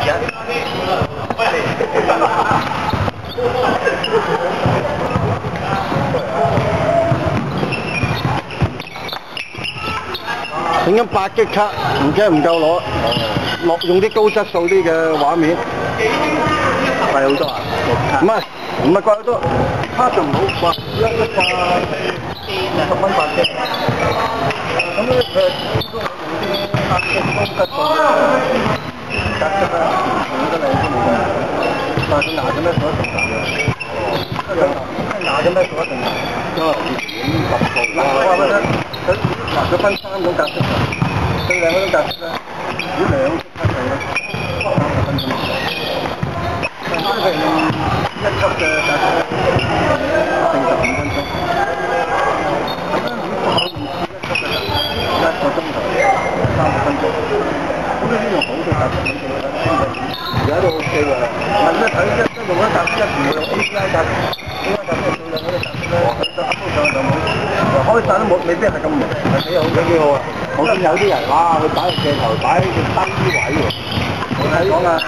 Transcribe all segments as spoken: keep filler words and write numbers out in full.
整緊八 G 卡，唔驚唔夠攞，落用啲高質素啲嘅畫面。貴好多啊！唔係唔係貴好多，卡就唔好貴，一一百十蚊八 G。咁咧誒，八 G 高質素嘅格式啦，用得靚都冇問題。但係佢牙嘅咩做一定牙嘅。牙嘅咩做一定牙，因為以前十號嗱，我話俾你聽，佢嗱佢分三種格式，最靚嗰種格式咧，如果兩級嘅咧，三十分鐘。但係譬如一級嘅格式咧，定十五分鐘。咁咧如果可以一級嘅格式，一個鐘頭三十分鐘。咁呢啲用好嘅格式嚟做啦，而家都 OK 㗎啦。問一睇一一用一格式一唔會用 A P I 格式。點解格式數量嗰啲格式咧，佢就 upload 上就冇，開晒都冇，未必係咁明，係幾好嘅幾好啊！我見有啲人哇，佢擺個鏡頭擺喺個低位喎，我睇講啊，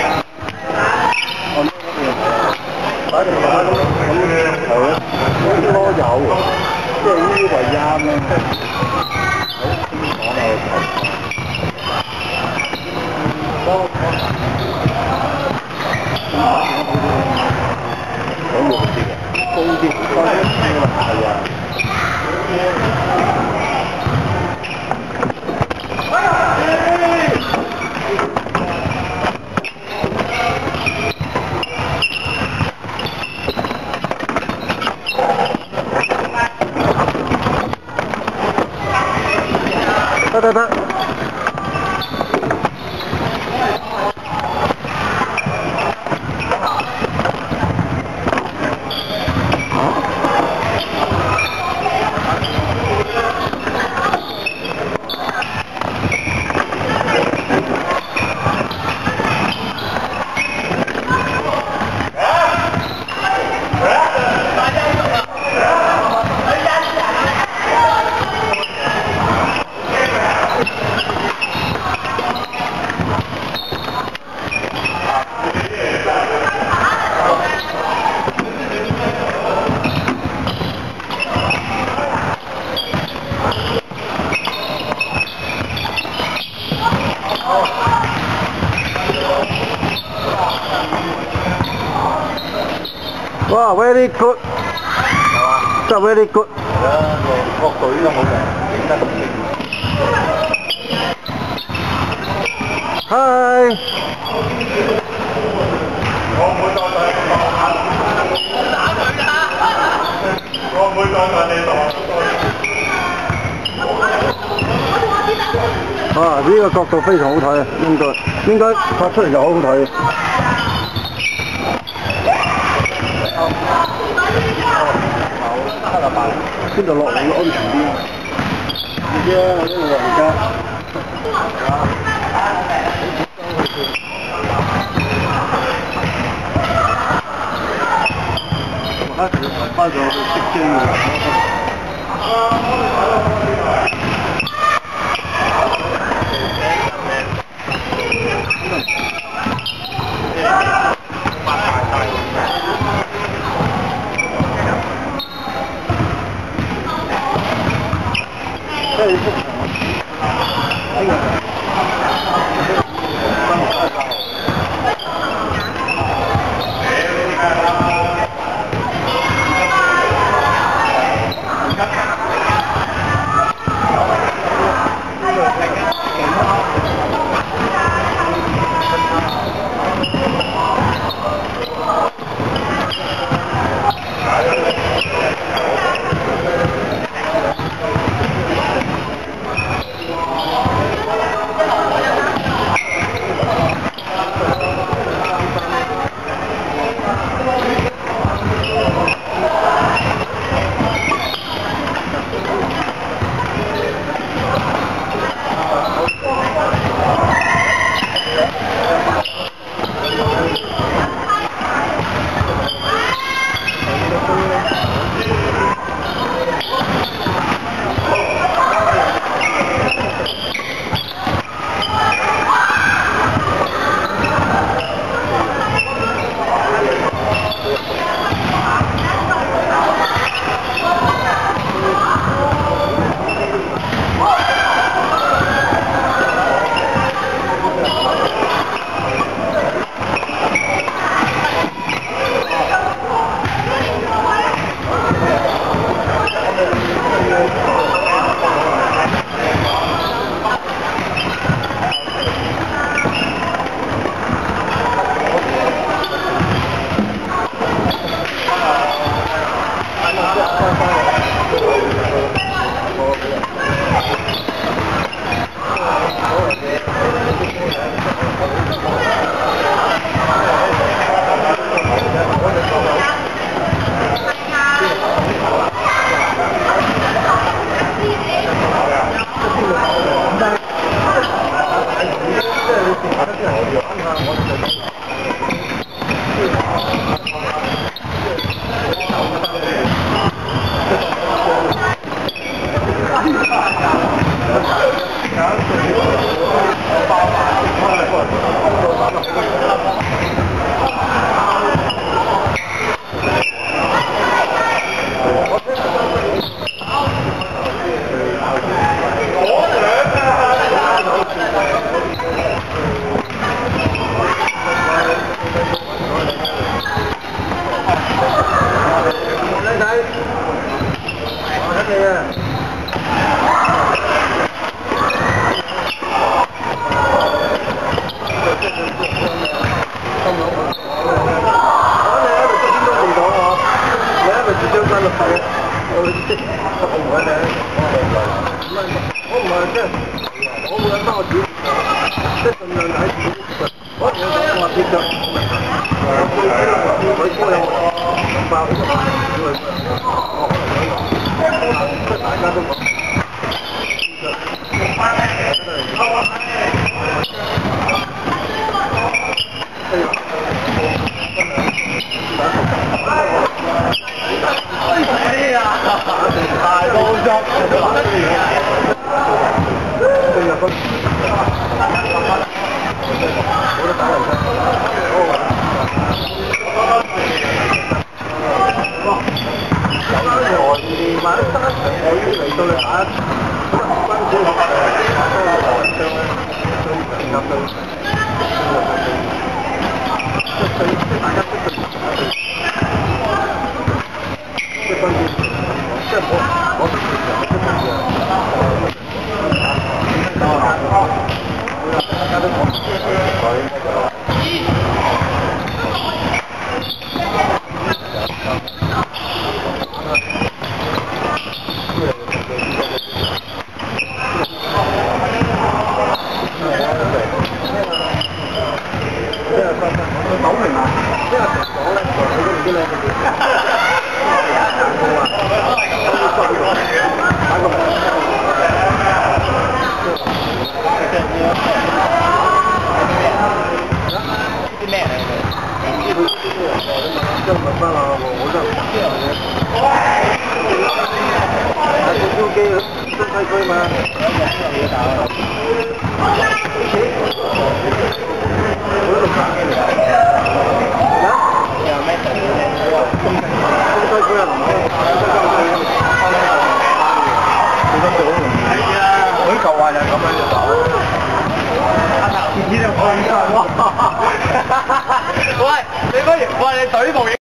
我呢嗰邊擺條擺咁咁係咯，呢個有，即係呢啲為啱咧，喺邊講啊？多好用啲嘅，高啲，高啲呢個係啊。得得得。哇 ，very good， 真係 very good。係啊，個角度應該好嘅，影得咁靚。Hi。我唔會再上你度。打佢啦！我唔會再上你度。啊，呢個角度非常好睇啊，應該應該拍出嚟就好好睇。邊度落嚟會安全啲？唔知啊，我呢度而家。我開始開咗識機嘅。 喂，你不如喂你懟部。